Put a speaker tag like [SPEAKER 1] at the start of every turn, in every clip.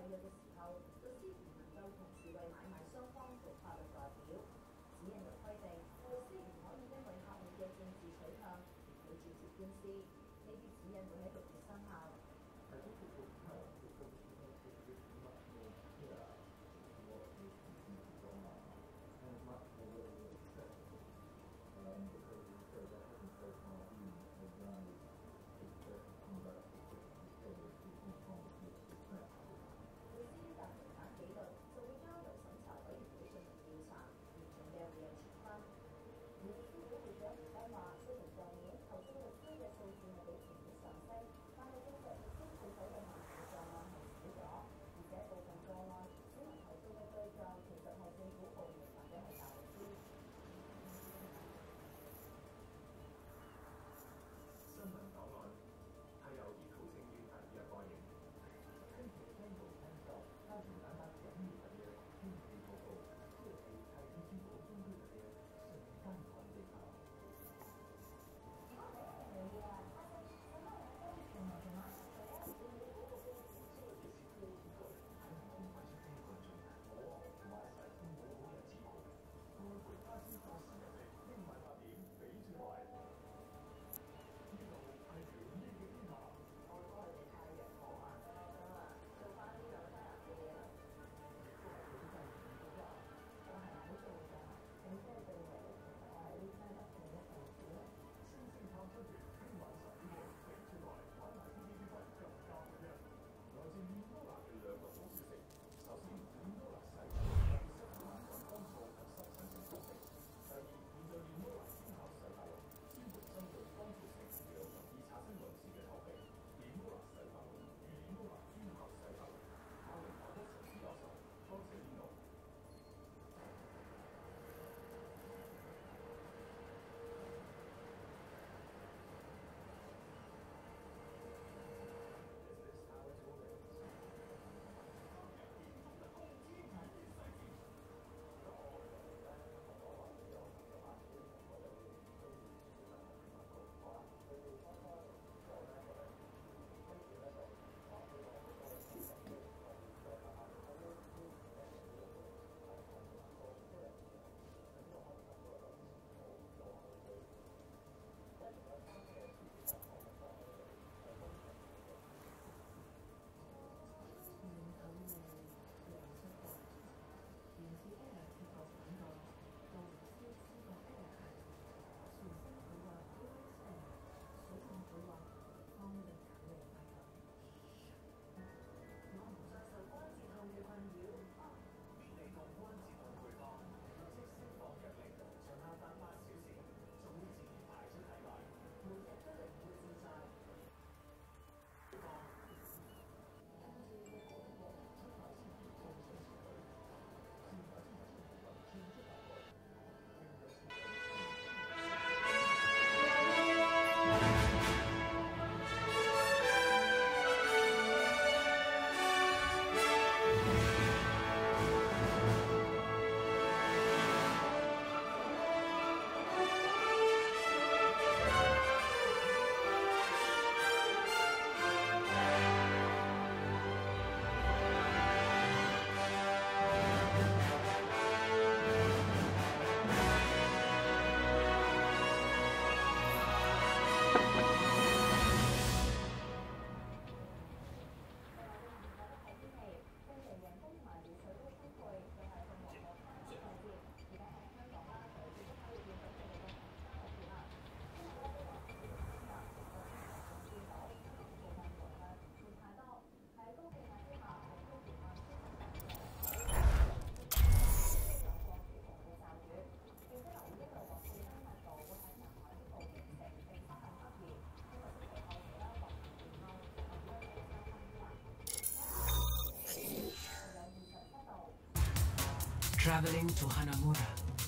[SPEAKER 1] 約嘅時候，律師唔能夠同時為買賣雙方做法律代表。指引就規定，律師唔可以因為客戶嘅政治取向而拒絕接官司。呢啲指引會喺6月生效。
[SPEAKER 2] Traveling to Hanamura.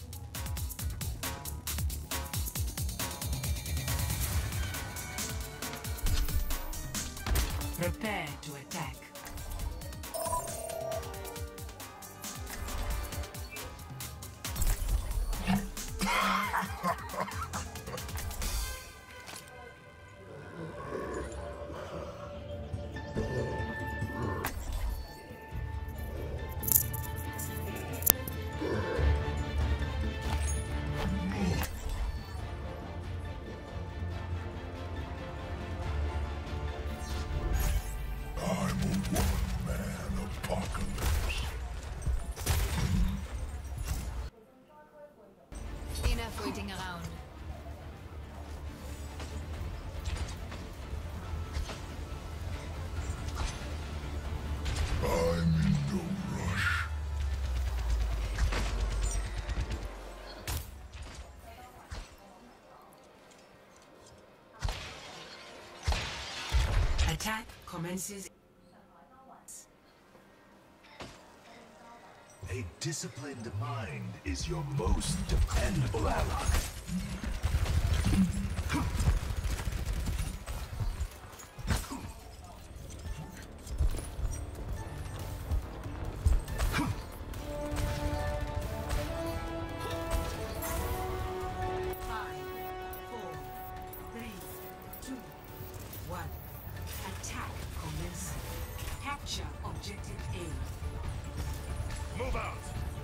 [SPEAKER 2] Prepare to attack. Attack commences.
[SPEAKER 3] A disciplined mind is your most dependable ally.
[SPEAKER 4] Move out!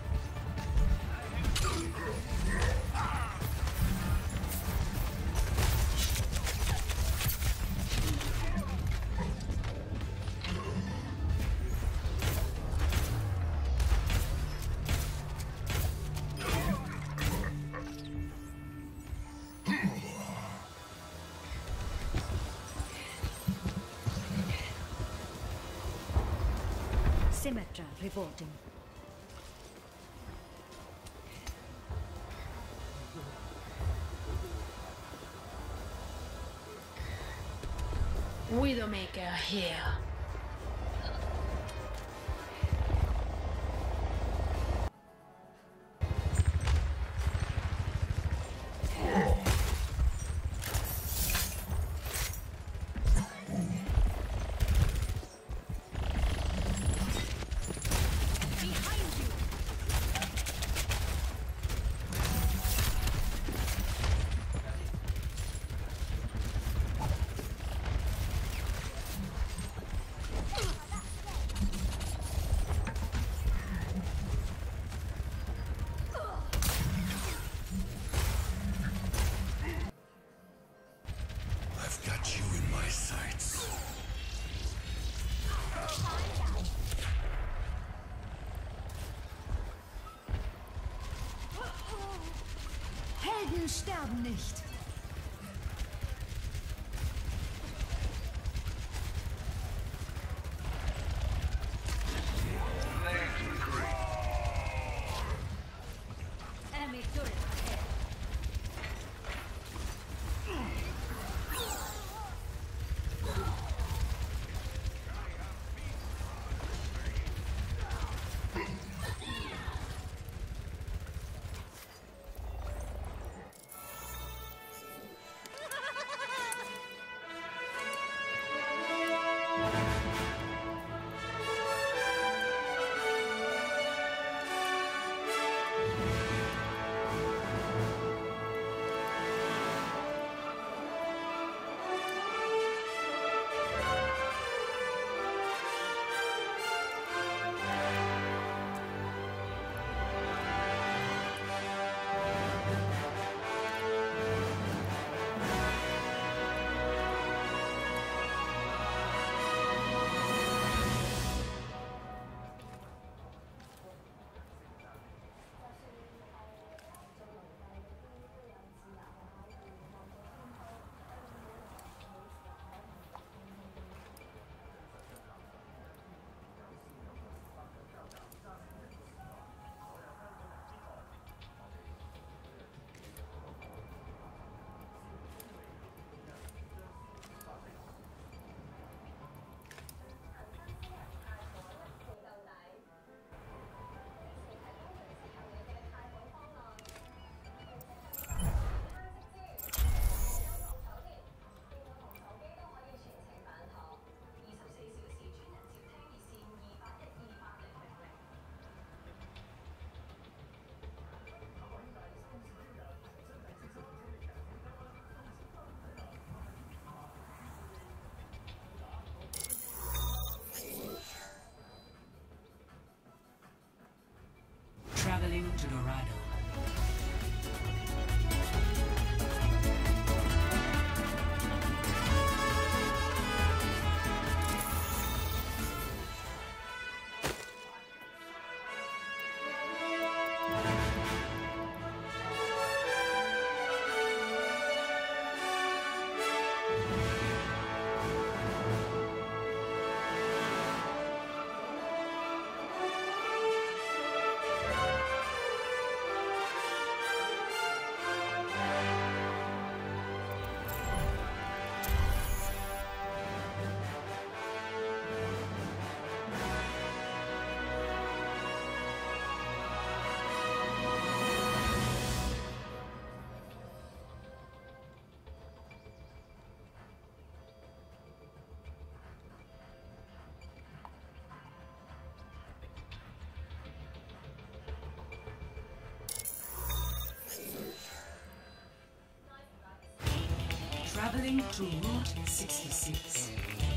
[SPEAKER 5] Symmetra reporting.
[SPEAKER 6] Widowmaker here.
[SPEAKER 3] I've got you in my sights.
[SPEAKER 5] Helden sterben nicht. Enemy turret ahead.
[SPEAKER 2] Traveling to Dorado. to Route 66.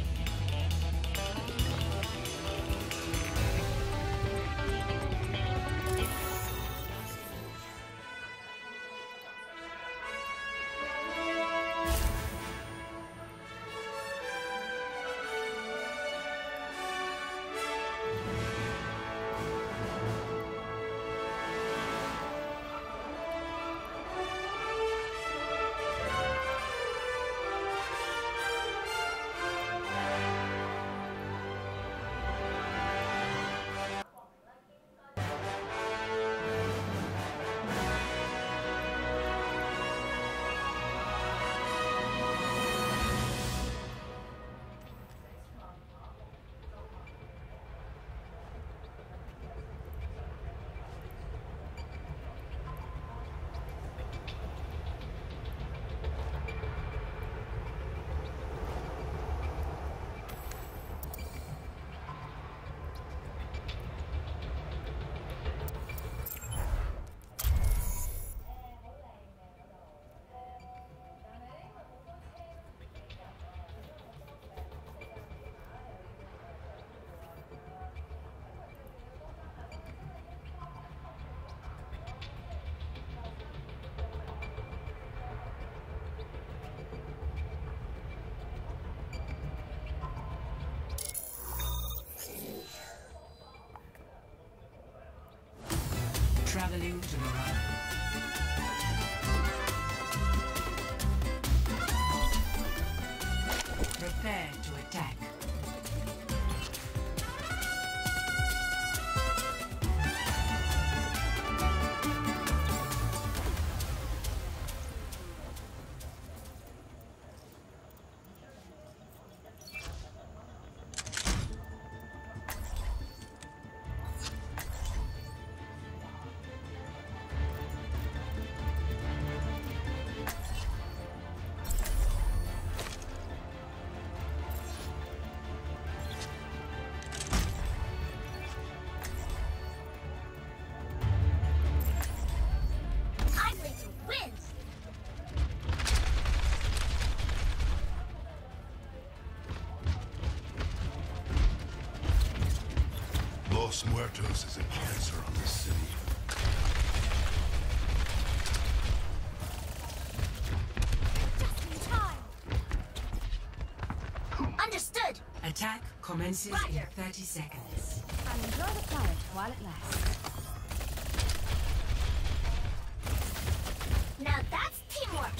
[SPEAKER 2] Traveling to Dorado. Prepare to attack.
[SPEAKER 3] Los Muertos is a cancer on the city.
[SPEAKER 6] Just in time. Understood.
[SPEAKER 2] Attack commences
[SPEAKER 6] Roger.
[SPEAKER 2] in 30 seconds.
[SPEAKER 5] I'll enjoy the quiet while it lasts.
[SPEAKER 6] Now that's teamwork.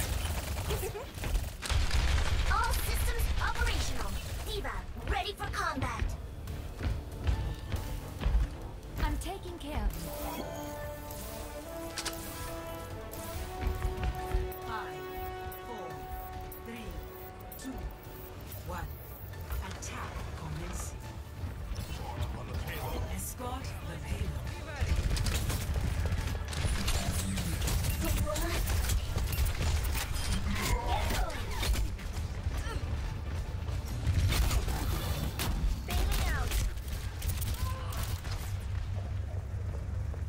[SPEAKER 6] All systems operational. Diva, ready for combat.
[SPEAKER 5] I'm taking care of you.
[SPEAKER 2] 5, 4, 3, 2, 1. Attack commencing.
[SPEAKER 4] On the payload.
[SPEAKER 2] Escort the payload.
[SPEAKER 6] Bailing out.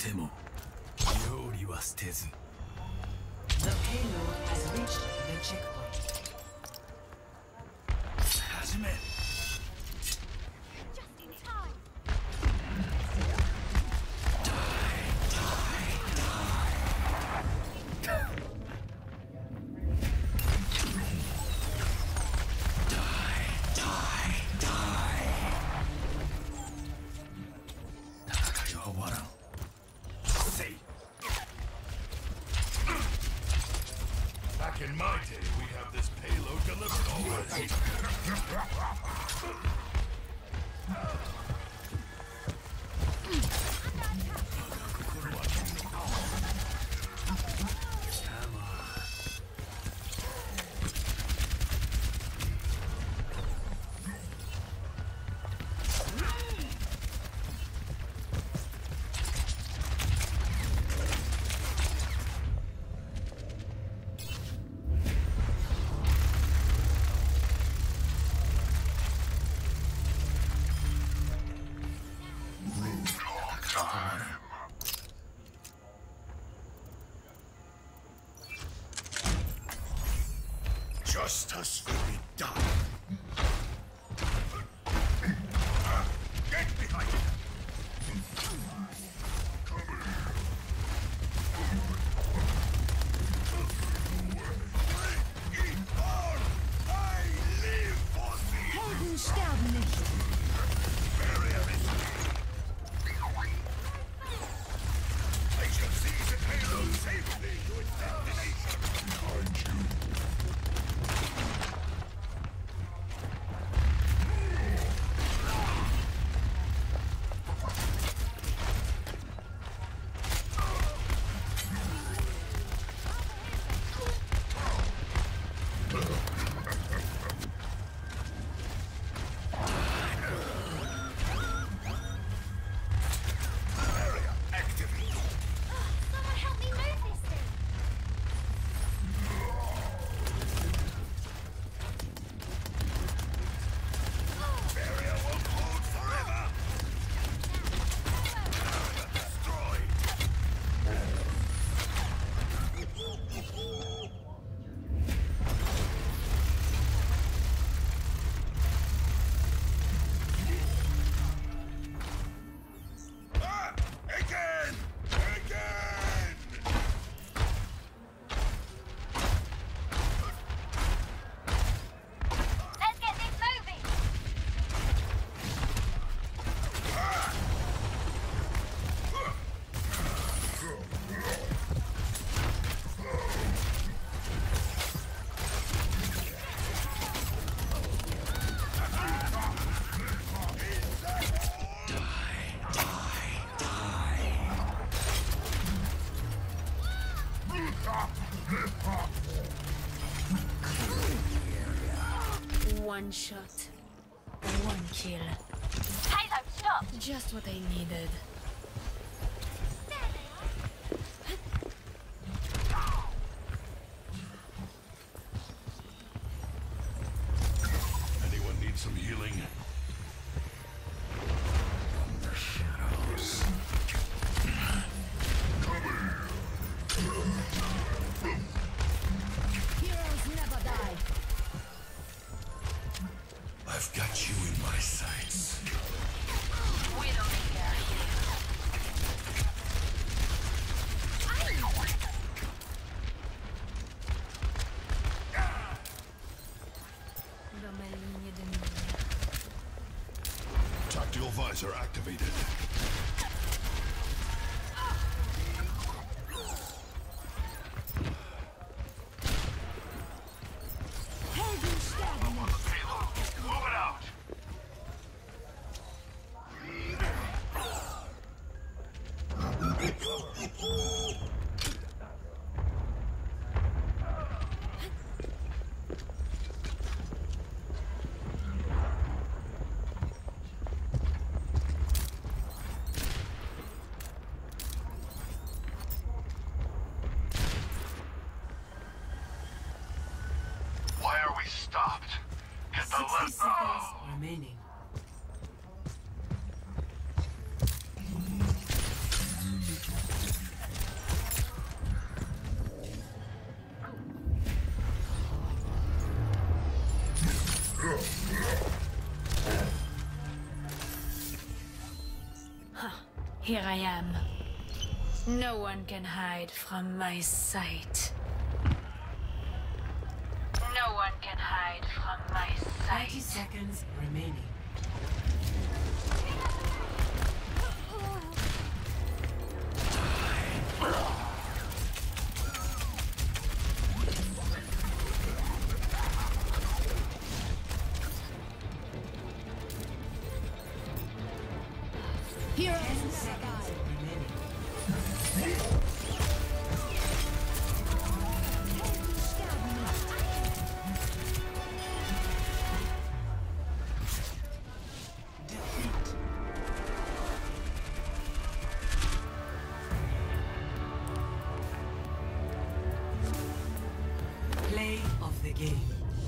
[SPEAKER 7] ても料理は捨てず。
[SPEAKER 2] The payload has reached the checkpoint.
[SPEAKER 7] 始め。
[SPEAKER 6] Just in time.
[SPEAKER 4] Back in my day, we have this payload delivered already. Justice will be done. Get behind it! I live for thee!
[SPEAKER 5] Helden sterben nicht.
[SPEAKER 4] I shall seize the payload safely to its destination. Behind you.
[SPEAKER 6] Someone help me move this thing.
[SPEAKER 4] Barrier won't hold forever! Destroyed! Ah! Again! Again!
[SPEAKER 6] Let's get this moving.
[SPEAKER 5] One shot. One kill.
[SPEAKER 6] Payload, stop.
[SPEAKER 5] Just what I needed.
[SPEAKER 4] Anyone need some healing?
[SPEAKER 7] The shadows.
[SPEAKER 5] Heroes never die.
[SPEAKER 7] I've got you in my sights.
[SPEAKER 6] We don't need that.
[SPEAKER 4] Tactical visor activated.
[SPEAKER 5] Helden sterben
[SPEAKER 4] On the payload. Move it out! Why are we stopped? Hit the
[SPEAKER 2] 60
[SPEAKER 4] left.
[SPEAKER 2] seconds remaining.
[SPEAKER 5] Here I am. No one can hide from my sight. No one can hide from my
[SPEAKER 2] 30
[SPEAKER 5] sight.
[SPEAKER 2] seconds remaining.
[SPEAKER 5] Heroes
[SPEAKER 2] 10
[SPEAKER 5] never
[SPEAKER 2] seconds
[SPEAKER 5] die.
[SPEAKER 2] remaining. Defeat. Play of the game.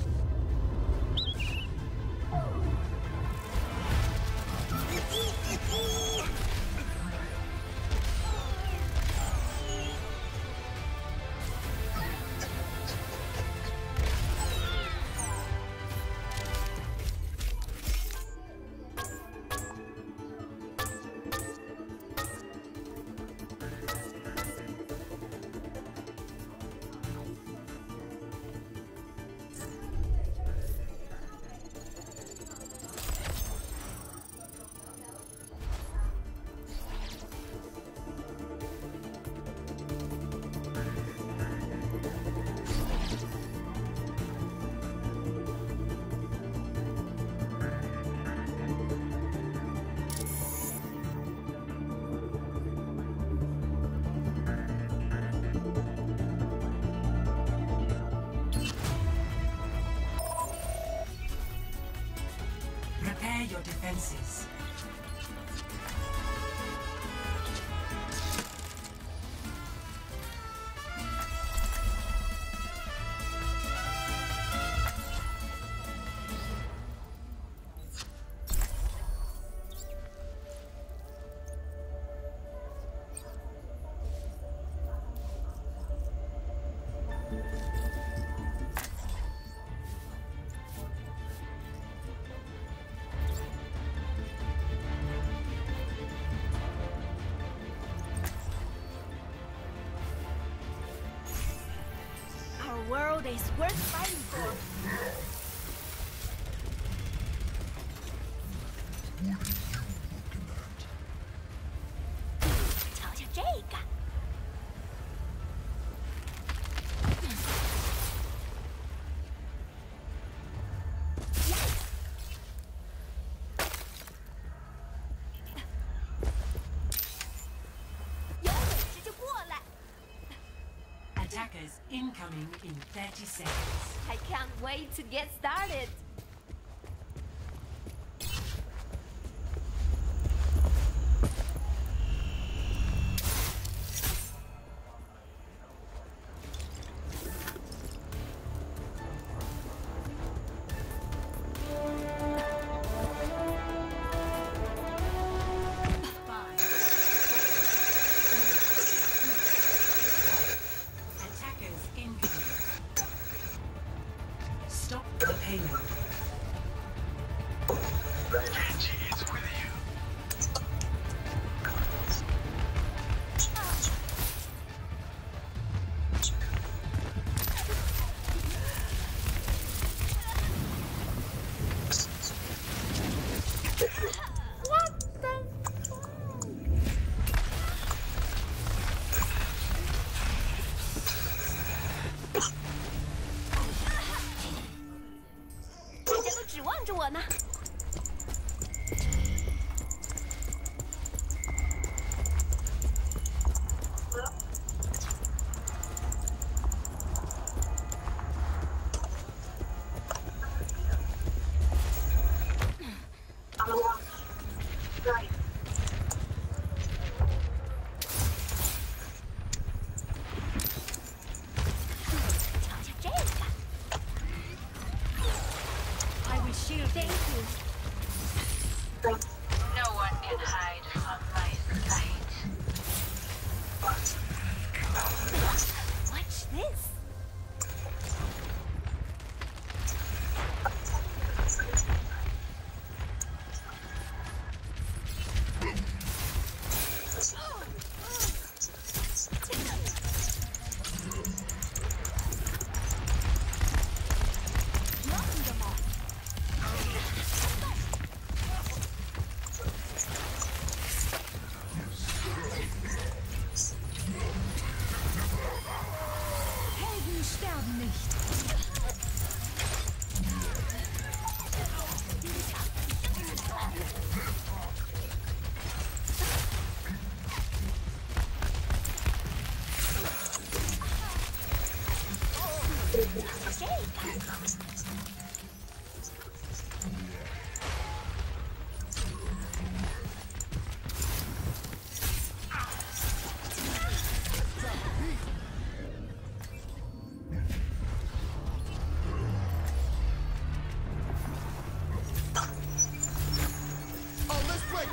[SPEAKER 2] Prepare your defenses.
[SPEAKER 6] Our world is worth fighting for.瞧瞧这个。有本事就过来
[SPEAKER 2] Attackers incoming in 30 seconds.
[SPEAKER 6] I can't wait to get started.
[SPEAKER 2] Attackers incoming. Stop the payload.
[SPEAKER 3] Genji is with you.
[SPEAKER 6] What the fuck? 大家都指望着我呢。瞧瞧这个。I will shield. Thank you.
[SPEAKER 5] No one can hide from my sight.
[SPEAKER 6] Watch this.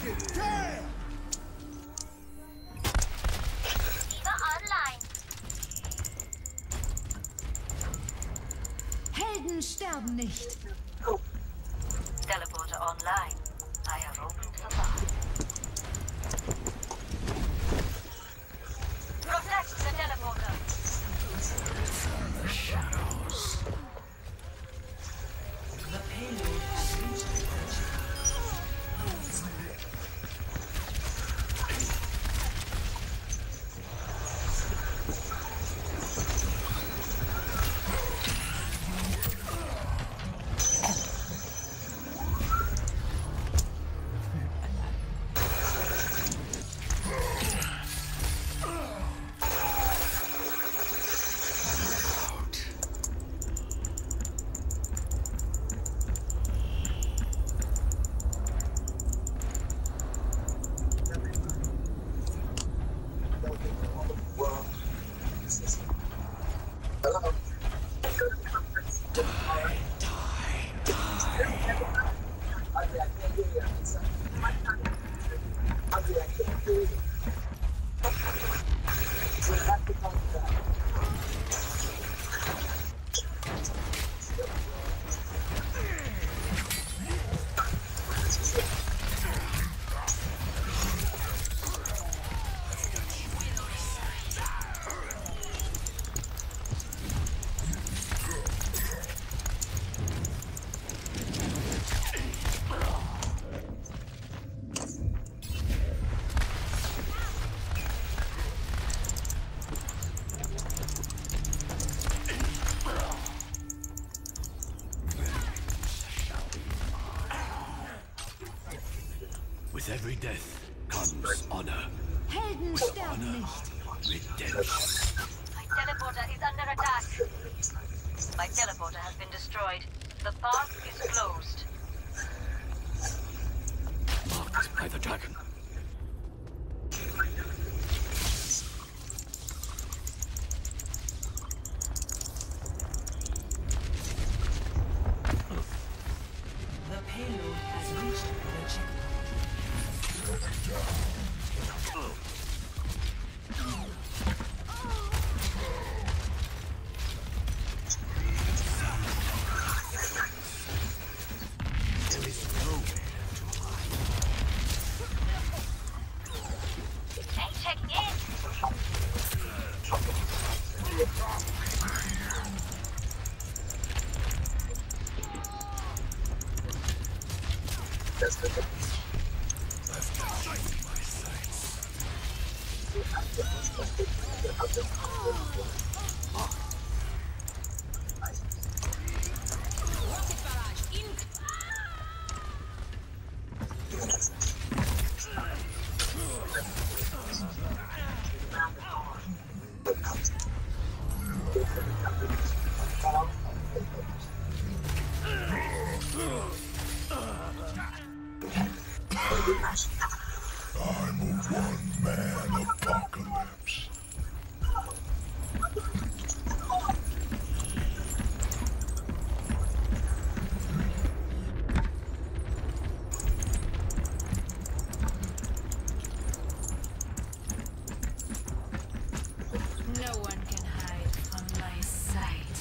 [SPEAKER 6] Diva online.
[SPEAKER 8] Helden sterben nicht.
[SPEAKER 9] Teleporter online. I have opened the bar. Protect the teleporter.
[SPEAKER 7] The shadows.
[SPEAKER 2] The payload has reached the
[SPEAKER 7] With every death comes honor.
[SPEAKER 8] Helden sterben nicht.
[SPEAKER 7] Redemption.
[SPEAKER 9] My teleporter is under attack. My teleporter has been destroyed. The path is closed.
[SPEAKER 7] Marked by the dragon.
[SPEAKER 2] The payload has reached the checkpoint.
[SPEAKER 6] Check in.
[SPEAKER 3] I'm a one-man apocalypse.
[SPEAKER 5] No one can hide from my sight.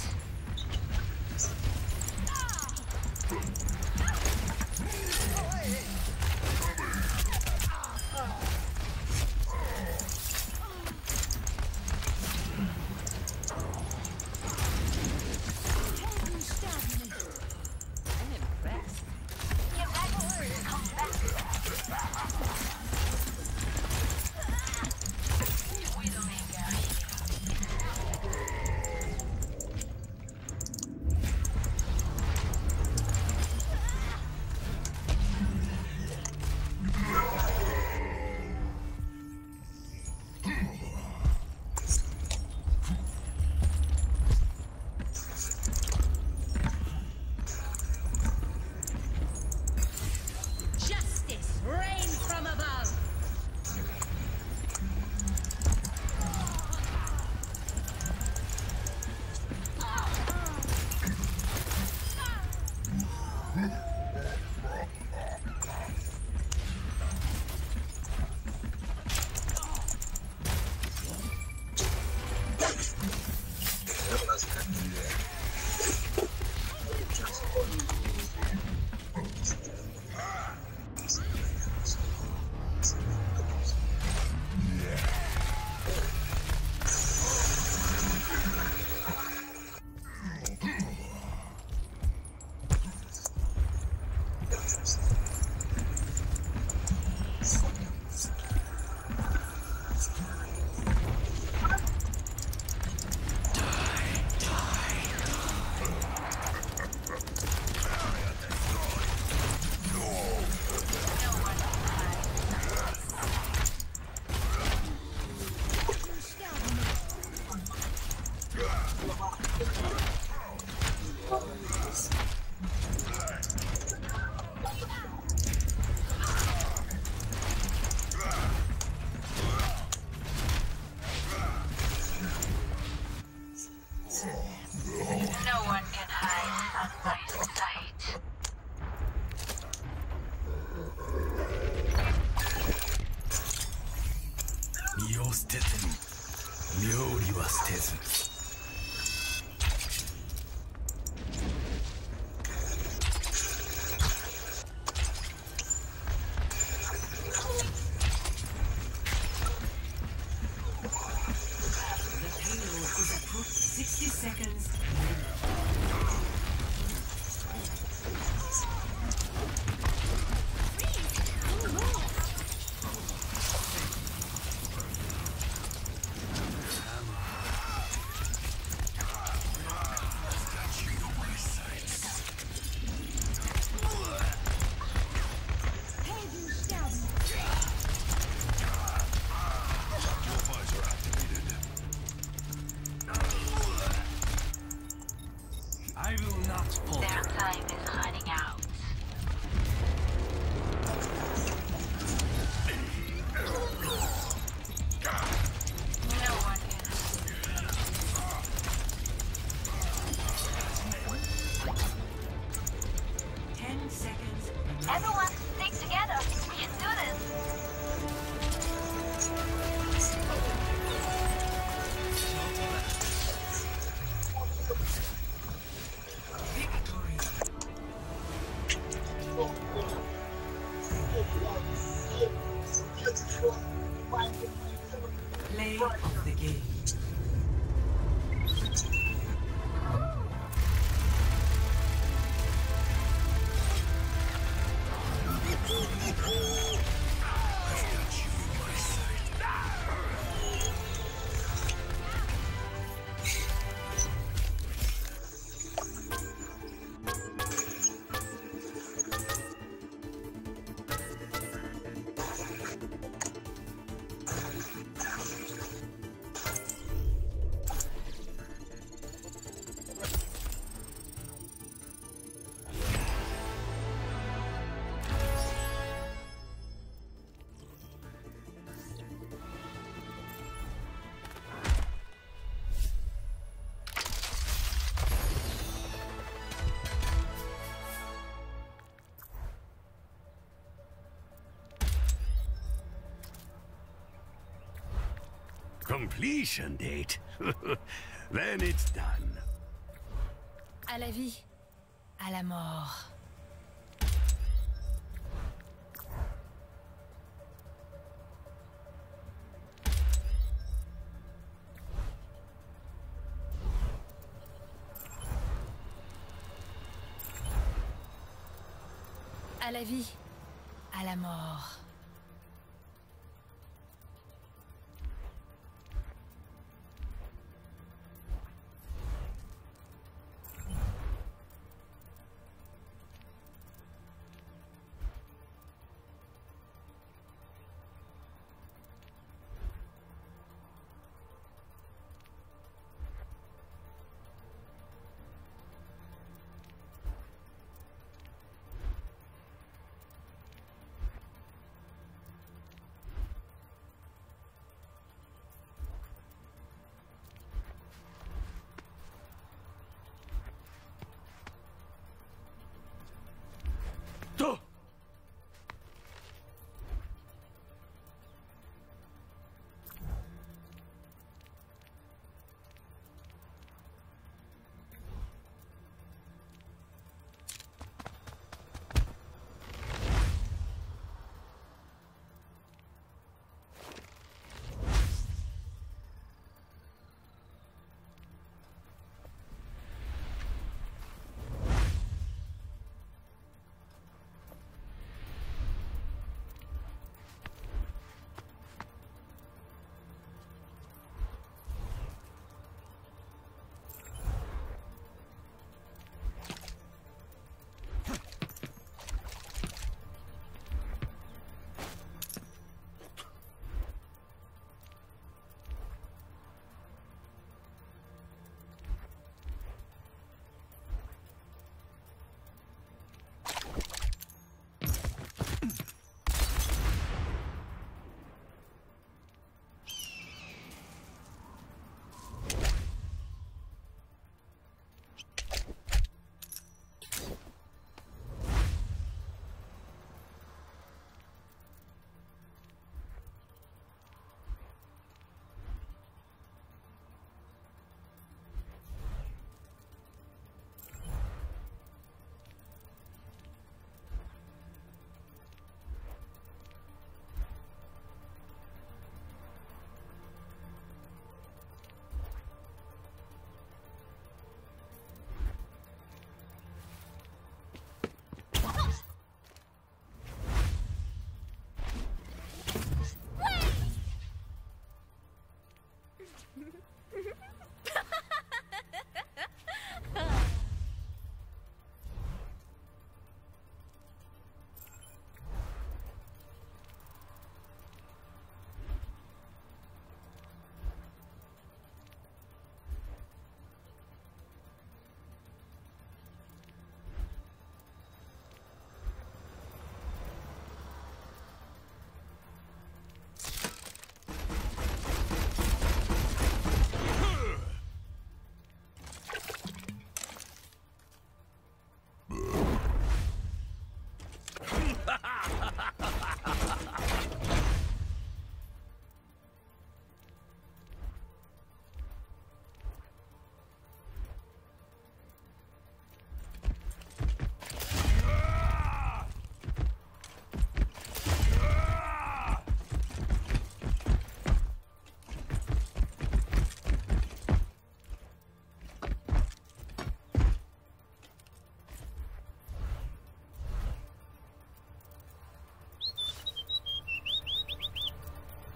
[SPEAKER 7] 捨てても料理は捨てず。
[SPEAKER 2] The payload is approved 60 seconds.
[SPEAKER 8] Helden sterben.
[SPEAKER 4] Your visor activated.
[SPEAKER 7] I will not
[SPEAKER 9] Their
[SPEAKER 7] falter.
[SPEAKER 9] time is running out. No one can.
[SPEAKER 2] 10 seconds.
[SPEAKER 9] Everyone, stick together. We can do this.
[SPEAKER 2] Victory. Play of the game.
[SPEAKER 4] I've got you in my sight.
[SPEAKER 7] Completion date? Then it's done.
[SPEAKER 5] À la vie, à la mort. À la vie, à la mort.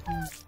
[SPEAKER 10] Hmm.